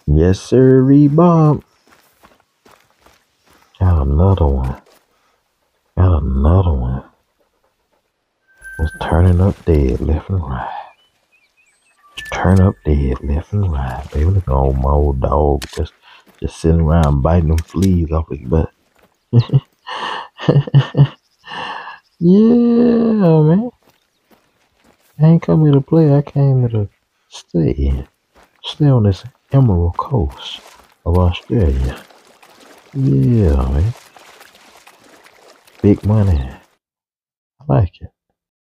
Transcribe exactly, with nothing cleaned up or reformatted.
Yes, sir, Bob. Got another one. Got another one. It's turning up dead left and right. Just turn up dead left and right. Baby, look at old my old dog just just sitting around biting them fleas off his butt. Yeah, man. I ain't come here to play. I came here to stay. Stay on this emerald coast of Australia. Yeah, man. Big money. I like it.